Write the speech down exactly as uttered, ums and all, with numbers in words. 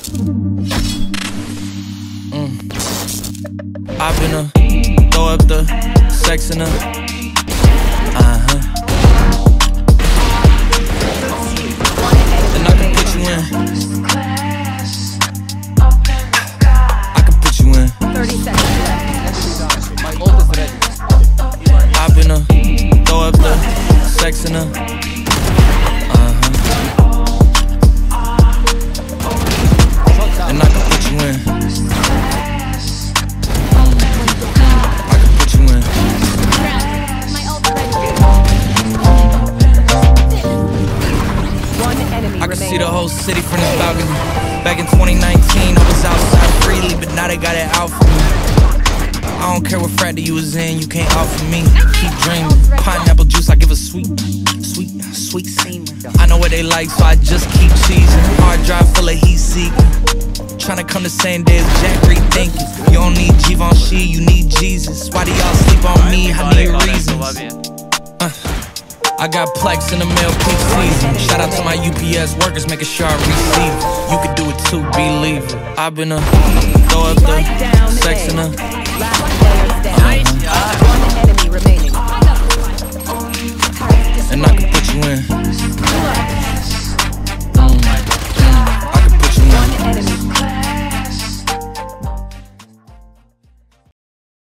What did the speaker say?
Mm. I've been a throw up the sex in a uh-huh. And I can put you in. I can put you in. thirty seconds left. My ult is ready. I've been a throw up the sex in a uh-huh. And I can put you in. I can put you in. One enemy I can see the remaining. whole city from this balcony. Back in twenty nineteen, I was outside freely, but now they got it out for me. I don't care what frat you was in, you can't offer me. Keep dreaming. Pineapple juice, I give a sweet, sweet, sweet semen. I know what they like, so I just keep cheesing. Hard drive full of heat seeking. Tryna come the same day as Jack rethinking. You don't need Givenchy, you need Jesus. Why do y'all sleep on me? I need reasons. Uh, I got plex in the mail peak season. Shout out to my U P S workers, making sure I receive it. You can do it too, believe it. I've been a throw up the sex in a Last player standing. One enemy remaining. and I can put you in.